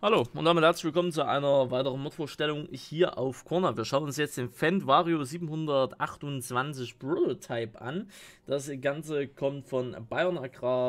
Hallo und damit herzlich willkommen zu einer weiteren Mod-Vorstellung hier auf Corner. Wir schauen uns jetzt den Fendt Vario 728 Prototype an. Das Ganze kommt von Bayern Agrar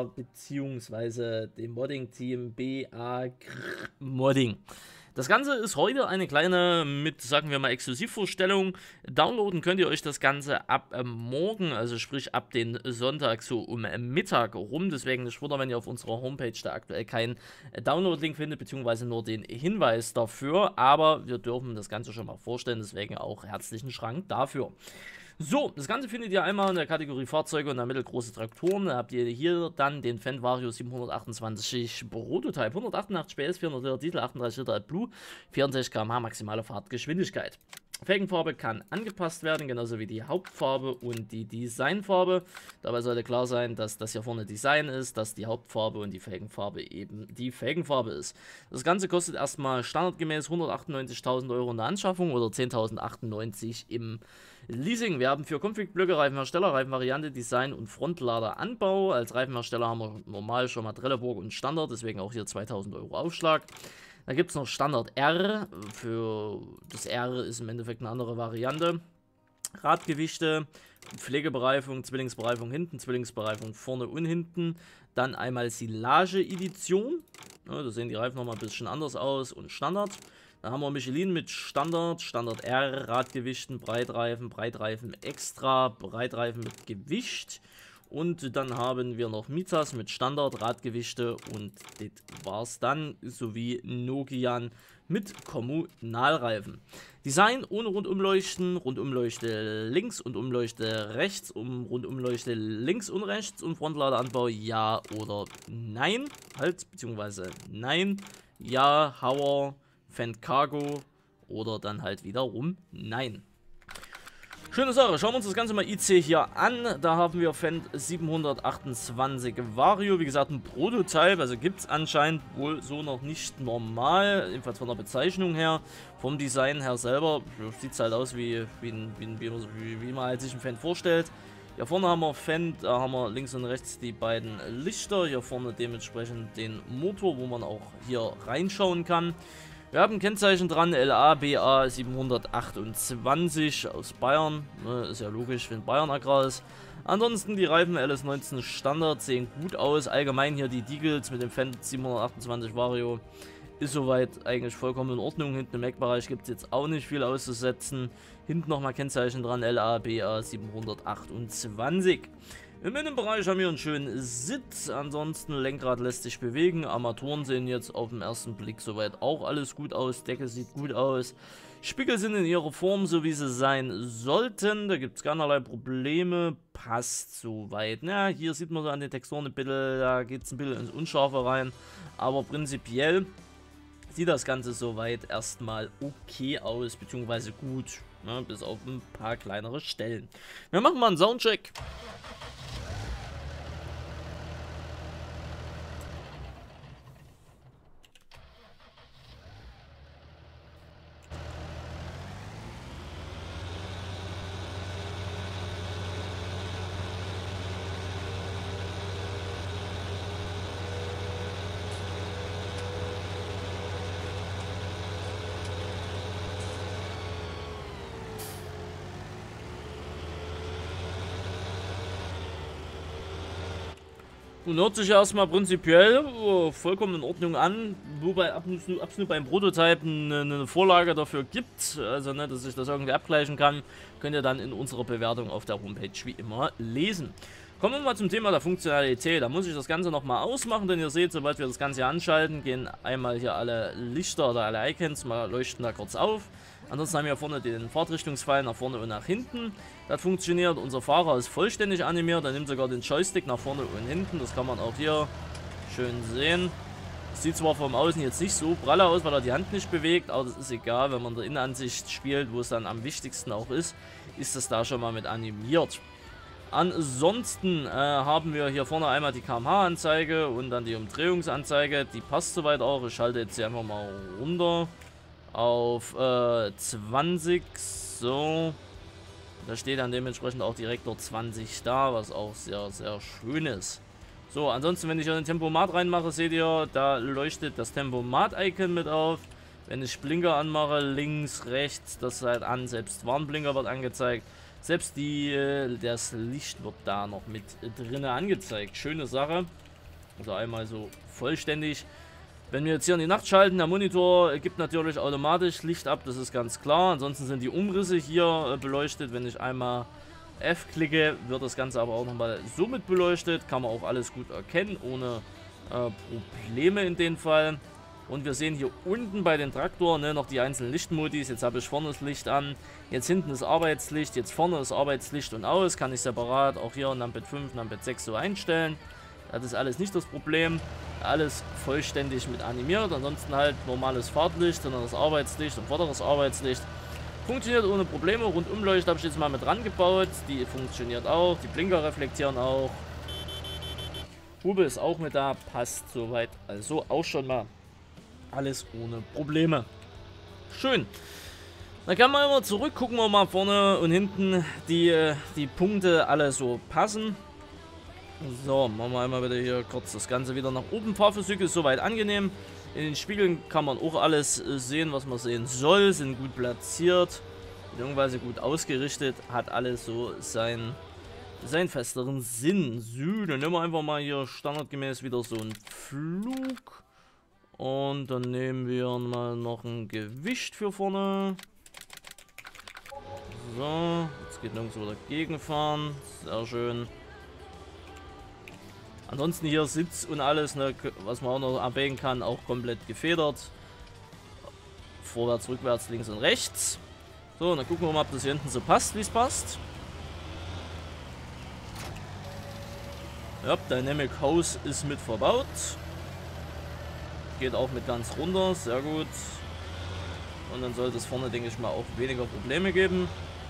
bzw. dem Modding-Team BA Modding. Das Ganze ist heute eine kleine, sagen wir mal, Exklusivvorstellung. Downloaden könnt ihr euch das Ganze ab morgen, also sprich ab den Sonntag so um Mittag rum. Deswegen nicht wundern, wenn ihr auf unserer Homepage da aktuell keinen Download-Link findet, beziehungsweise nur den Hinweis dafür. Aber wir dürfen das Ganze schon mal vorstellen, deswegen auch herzlichen Schrank dafür. So, das Ganze findet ihr einmal in der Kategorie Fahrzeuge und der mittelgroße Traktoren. Da habt ihr hier dann den Fendt Vario 728 Prototype, 188 PS, 400 Liter Diesel, 38 Liter AdBlue, 64 km/h maximale Fahrtgeschwindigkeit. Felgenfarbe kann angepasst werden, genauso wie die Hauptfarbe und die Designfarbe. Dabei sollte klar sein, dass das hier vorne Design ist, dass die Hauptfarbe und die Felgenfarbe eben die Felgenfarbe ist. Das Ganze kostet erstmal standardgemäß 198.000 Euro in der Anschaffung oder 10.098 im Leasing. Wir haben für Config-Blöcke, Reifenhersteller, Reifenvariante, Design und Frontlader Anbau. Als Reifenhersteller haben wir normal schon mal Trelleborg und Standard, deswegen auch hier 2.000 Euro Aufschlag. Da gibt es noch Standard R. Für das R ist im Endeffekt eine andere Variante. Radgewichte, Pflegebereifung, Zwillingsbereifung hinten, Zwillingsbereifung vorne und hinten. Dann einmal Silage-Edition. Ja, da sehen die Reifen nochmal ein bisschen anders aus und Standard. Dann haben wir Michelin mit Standard, Standard R, Radgewichten, Breitreifen extra, Breitreifen mit Gewicht. Und dann haben wir noch Mitas mit Standard, Radgewichte und das war's dann, sowie Nokian mit Kommunalreifen. Design ohne Rundumleuchten, Rundumleuchte links und Umleuchte rechts, Rundumleuchte links und rechts und Frontladeranbau ja oder nein, halt, beziehungsweise nein, ja, Hauer, Fendt Cargo oder dann halt wiederum nein. Schöne Sache, schauen wir uns das Ganze mal IC hier an. Da haben wir Fendt 728 Vario, wie gesagt ein Prototype, also gibt es anscheinend wohl so noch nicht normal, jedenfalls von der Bezeichnung her. Vom Design her selber sieht es halt aus wie man halt sich ein Fendt vorstellt. Hier vorne haben wir Fendt, da haben wir links und rechts die beiden Lichter, hier vorne dementsprechend den Motor, wo man auch hier reinschauen kann. Wir haben ein Kennzeichen dran, LA-BA 728 aus Bayern, ne, ist ja logisch, wenn Bayern Agrar ist. Ansonsten die Reifen LS19 Standard sehen gut aus, allgemein hier die Deagles mit dem Fendt 728 Vario ist soweit eigentlich vollkommen in Ordnung. Hinten im Heckbereich gibt es jetzt auch nicht viel auszusetzen. Hinten nochmal Kennzeichen dran, LA-BA 728. Im Innenbereich haben wir einen schönen Sitz, ansonsten Lenkrad lässt sich bewegen, Armaturen sehen jetzt auf den ersten Blick soweit auch alles gut aus, Decke sieht gut aus, Spiegel sind in ihrer Form, so wie sie sein sollten, da gibt es keinerlei Probleme, passt soweit. Ja, hier sieht man so an den Texturen ein bisschen, da geht es ein bisschen ins Unscharfe rein, aber prinzipiell sieht das Ganze soweit erstmal okay aus, beziehungsweise gut, ne, bis auf ein paar kleinere Stellen. Wir machen mal einen Soundcheck. Und hört sich erstmal prinzipiell vollkommen in Ordnung an, wobei absolut beim Prototype eine Vorlage dafür gibt, also ne, dass ich das irgendwie abgleichen kann, könnt ihr dann in unserer Bewertung auf der Homepage wie immer lesen. Kommen wir mal zum Thema der Funktionalität, da muss ich das Ganze nochmal ausmachen, denn ihr seht, sobald wir das Ganze hier anschalten, gehen einmal hier alle Lichter oder alle Icons mal leuchten da kurz auf. Ansonsten haben wir hier vorne den Fahrtrichtungspfeil nach vorne und nach hinten. Das funktioniert. Unser Fahrer ist vollständig animiert. Er nimmt sogar den Joystick nach vorne und hinten. Das kann man auch hier schön sehen. Sieht zwar vom Außen jetzt nicht so pralle aus, weil er die Hand nicht bewegt, aber das ist egal. Wenn man in der Innenansicht spielt, wo es dann am wichtigsten auch ist das da schon mal mit animiert. Ansonsten haben wir hier vorne einmal die km/h-Anzeige und dann die Umdrehungsanzeige. Die passt soweit auch. Ich schalte jetzt hier einfach mal runter auf 20, so, da steht dann dementsprechend auch direkt dort 20 da, was auch sehr, sehr schön ist. So, ansonsten, wenn ich ein Tempomat reinmache, seht ihr, da leuchtet das Tempomat-Icon mit auf. Wenn ich Blinker anmache, links, rechts, das halt an, selbst Warnblinker wird angezeigt. Selbst das Licht wird da noch mit drin angezeigt. Schöne Sache. Also einmal so vollständig. Wenn wir jetzt hier in die Nacht schalten, der Monitor gibt natürlich automatisch Licht ab, das ist ganz klar. Ansonsten sind die Umrisse hier beleuchtet. Wenn ich einmal F klicke, wird das Ganze aber auch nochmal so mit beleuchtet. Kann man auch alles gut erkennen, ohne Probleme in dem Fall. Und wir sehen hier unten bei den Traktoren noch die einzelnen Lichtmodis. Jetzt habe ich vorne das Licht an, jetzt hinten das Arbeitslicht, jetzt vorne das Arbeitslicht und aus. Kann ich separat auch hier Numpad 5, Numpad 6 so einstellen. Das ist alles nicht das Problem. Alles vollständig mit animiert. Ansonsten halt normales Fahrtlicht, das Arbeitslicht und vorderes Arbeitslicht. Funktioniert ohne Probleme. Rundumleuchte habe ich jetzt mal mit rangebaut. Die funktioniert auch. Die Blinker reflektieren auch. Hube ist auch mit da. Passt soweit. Also auch schon mal alles ohne Probleme. Schön. Dann kann man immer zurück. Gucken wir mal vorne und hinten die Punkte alle so passen. So, machen wir einmal wieder hier kurz das Ganze wieder nach oben. Fahrphysik ist soweit angenehm. In den Spiegeln kann man auch alles sehen, was man sehen soll. Sind gut platziert, beziehungsweise gut ausgerichtet. Hat alles so seinen festeren Sinn. So, dann nehmen wir einfach mal hier standardgemäß wieder so einen Flug. Und dann nehmen wir mal noch ein Gewicht für vorne. So, jetzt geht nirgendwo dagegen fahren. Sehr schön. Ansonsten hier Sitz und alles, ne, was man auch noch abwägen kann, auch komplett gefedert. Vorwärts, rückwärts, links und rechts. So, und dann gucken wir mal, ob das hier hinten so passt, wie es passt. Ja, Dynamic House ist mit verbaut. Geht auch mit ganz runter, sehr gut. Und dann sollte es vorne, denke ich mal, auch weniger Probleme geben.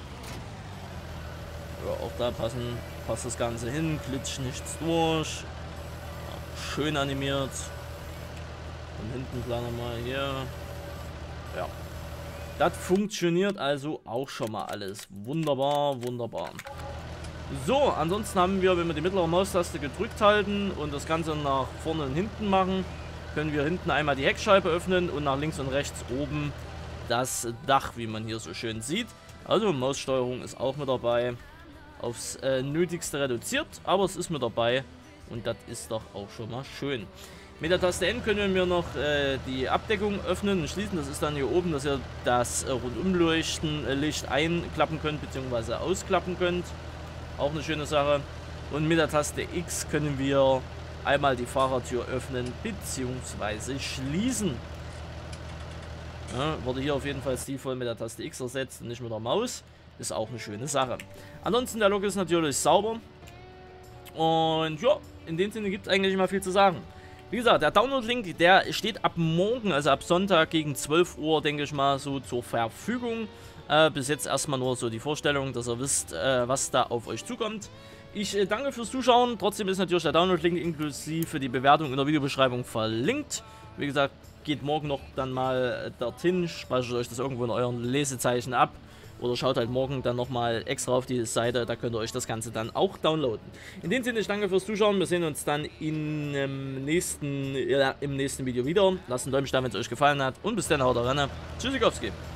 Ja, auch da passt das Ganze hin, glitscht nichts durch. Ja, schön animiert. Und hinten planen wir mal hier. Ja. Das funktioniert also auch schon mal alles. Wunderbar, wunderbar. So, ansonsten haben wir, wenn wir die mittlere Maustaste gedrückt halten und das Ganze nach vorne und hinten machen, können wir hinten einmal die Heckscheibe öffnen und nach links und rechts oben das Dach, wie man hier so schön sieht. Also Maussteuerung ist auch mit dabei. Aufs Nötigste reduziert, aber es ist mit dabei und das ist doch auch schon mal schön. Mit der Taste N können wir noch die Abdeckung öffnen und schließen. Das ist dann hier oben, dass ihr das Rundumleuchten-Licht einklappen könnt bzw. ausklappen könnt. Auch eine schöne Sache. Und mit der Taste X können wir einmal die Fahrertür öffnen bzw. schließen. Ja, wurde hier auf jeden Fall stilvoll mit der Taste X ersetzt und nicht mit der Maus. Ist auch eine schöne Sache. Ansonsten, der Lok ist natürlich sauber. Und ja, in dem Sinne gibt es eigentlich nicht mehr viel zu sagen. Wie gesagt, der Download-Link, der steht ab morgen, also ab Sonntag gegen 12 Uhr, denke ich mal, so zur Verfügung. Bis jetzt erstmal nur so die Vorstellung, dass ihr wisst, was da auf euch zukommt. Ich danke fürs Zuschauen. Trotzdem ist natürlich der Download-Link inklusive die Bewertung in der Videobeschreibung verlinkt. Wie gesagt, geht morgen noch dann mal dorthin, speichert euch das irgendwo in euren Lesezeichen ab. Oder schaut halt morgen dann nochmal extra auf die Seite, da könnt ihr euch das Ganze dann auch downloaden. In dem Sinne, ich danke fürs Zuschauen. Wir sehen uns dann im nächsten Video wieder. Lasst ein Däumchen da, wenn es euch gefallen hat. Und bis dann, haut rein. Tschüssikowski.